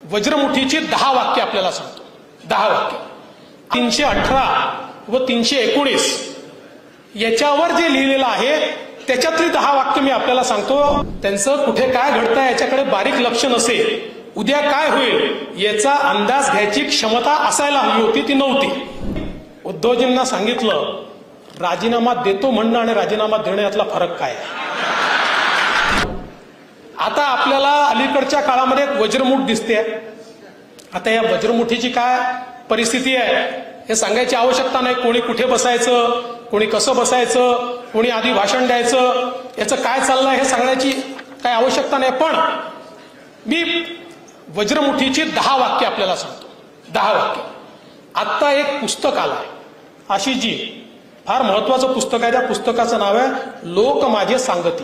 वज्रमुठीची 10 वाक्य आपल्याला सांगतो. 10 वाक्य 318 व 319 याच्यावर जे लिहिलेलं आहे त्याच्यातली 10 वाक्य मी आपल्याला सांगतो. त्यांचं कुठे काय घडतंय याच्याकडे बारीक लक्ष नसेल, उद्या काय होईल याचा अंदाज घ्यायची क्षमता असायला हवी होती, ती नव्हती. उद्धवजींना सांगितलं राजीनामा देतो म्हणणं आणि राजीनामा देणं यातला फरक काय आहे. आता आपल्याला अलीकडच्या काळामध्ये एक वज्रमुठ दिसते. आता या वज्रमुठीची काय परिस्थिती आहे हे सांगायची आवश्यकता नाही. कोणी कुठे बसायचं, कोणी कसं बसायचं, कोणी आधी भाषण द्यायचं, याचं काय चाललंय हे सांगण्याची काय आवश्यकता नाही. पण मी वज्रमुठीची 10 वाक्य आपल्याला सांगतो. 10 वाक्य. आत्ता एक पुस्तक आलंय आशिषजी, फार महत्वाचं पुस्तक आहे. त्या पुस्तकाचं नाव आहे लोक माझे सांगती.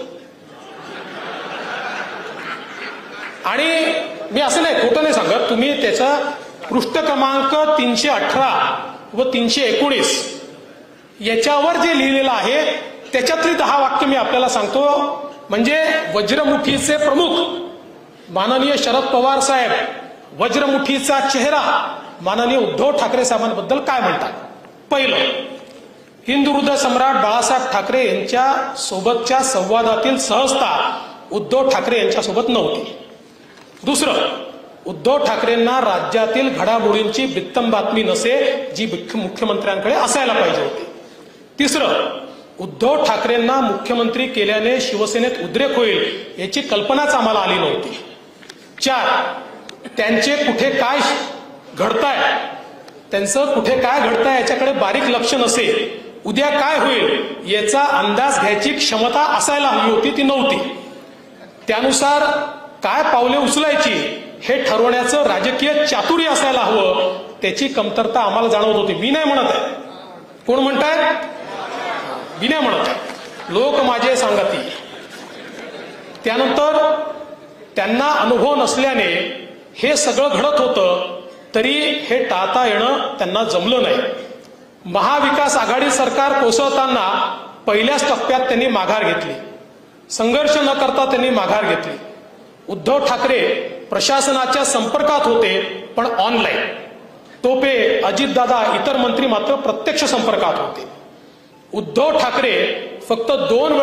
आणि मी असं नाही, खोटं नाही सांगत, तुम्ही त्याचा पृष्ठ क्रमांक 318 व 319 याच्यावर जे लिहिलेलं आहे त्याच्यातली 10 वाक्य मी आपल्याला सांगतो. म्हणजे वज्रमुठीचे प्रमुख माननीय शरद पवार साहेब, वज्रमुठीचा चेहरा माननीय उद्धव ठाकरे साहेबांबद्दल काय म्हणतात. पहिलं, हिंदू हृदय सम्राट बाळासाहेब ठाकरे यांच्या सोबतच्या संवादातील सहजता उद्धव ठाकरे यांच्यासोबत नव्हती. दुसरं, उद्धव ठाकरेंना राज्यातील घडामोडींची बित्तम बातमी नसे जी मुख्यमंत्र्यांकडे असायला पाहिजे होती. तिसरं, उद्धव ठाकरेंना मुख्यमंत्री केल्याने शिवसेनेत उद्रेक होईल याची कल्पनाच आम्हाला आली नव्हती. 4, त्यांचे कुठे काय घडताय, त्यांचं कुठे काय घडताय याच्याकडे बारीक लक्ष नसेल, उद्या काय होईल याचा अंदाज घ्यायची क्षमता असायला हवी होती, ती नव्हती. त्यानुसार काय पावले उचलायची हे ठरवण्याचं राजकीय चातुर्य असायला हवं, त्याची कमतरता आम्हाला जाणवत होती. मी नाही म्हणत आहे, कोण म्हणताय, मी नाही म्हणत आहे, लोक माझे सांगती. त्यानंतर त्यांना अनुभव नसल्याने हे सगळं घडत होतं, तरी हे टाळता येणं त्यांना जमलं नाही. महाविकास आघाडी सरकार कोसळताना पहिल्याच टप्प्यात त्यांनी माघार घेतली. संघर्ष न करता त्यांनी माघार घेतली. उद्धव ठाकरे प्रशासनाच्या संपर्कात होते पण ऑनलाईन. टोपे, अजितदादा, इतर मंत्री मात्र प्रत्यक्ष संपर्कात होते. उद्धव ठाकरेंचे फक्त 2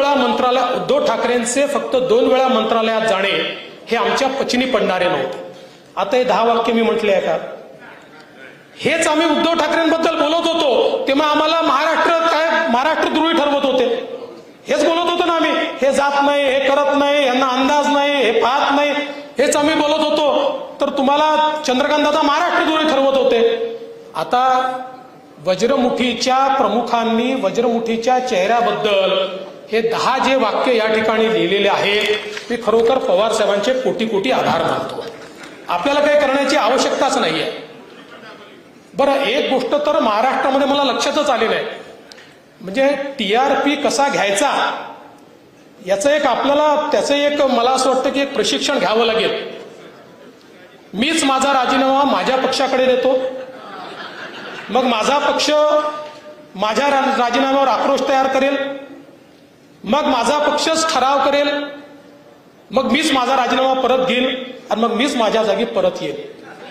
वेळा मंत्रालयात जाणे हे आमच्या पचिनी पडणारे नव्हते. आता हे 10 वाक्य मी म्हटले आहे का, हेच आम्ही उद्धव ठाकरेंबद्दल बोलत होतो तेव्हा आम्हाला महाराष्ट्रद्रोही ठरवत होते. हेच बोलत होतो ना आम्ही, हे जात नाही, हे करत नाही, यांना अंदाज नाही, हे पाहत नाही, हेच आम्ही बोलत होतो. तर तुम्हाला चंद्रकांत दादा महाराष्ट्रद्रोही ठरवत होते. आता वज्रमुठीच्या प्रमुखांनी वज्रमुठीच्या चेहऱ्याबद्दल हे 10 जे वाक्य या ठिकाणी लिहिलेले आहेत, मी खरोखर पवार साहेबांचे कोटी कोटी आभार मानतो. आपल्याला काही करण्याची आवश्यकताच नाहीये. बरं, एक गोष्ट तर महाराष्ट्रामध्ये मला लक्षातच आली नाही, म्हणजे TRP कसा घ्यायचा याचं एक आपल्याला मला असं वाटतं की एक प्रशिक्षण घ्यावं लागेल. मीच माझा राजीनामा माझ्या पक्षाकडे देतो, मग माझा पक्ष माझ्या राजीनाम्यावर आक्रोश तयार करेल, मग माझा पक्षच ठराव करेल, मग मीच माझा राजीनामा परत घेईल आणि मग मीच माझ्या जागी परत येईल.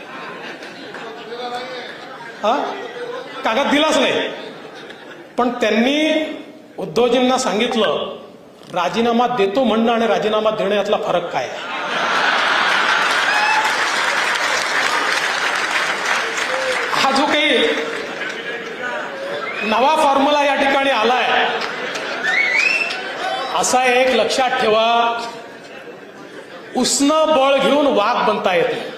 कागद दिलाच नाही. पण त्यांनी उद्धवजींना सांगितलं राजीनामा देतो म्हणणं आणि राजीनामा देणं यातला फरक काय आहे. हा जो काही नवा फॉर्म्युला या ठिकाणी आलाय, असा एक लक्षात ठेवा, उसनं बळ घेऊन वाघ बनता येते.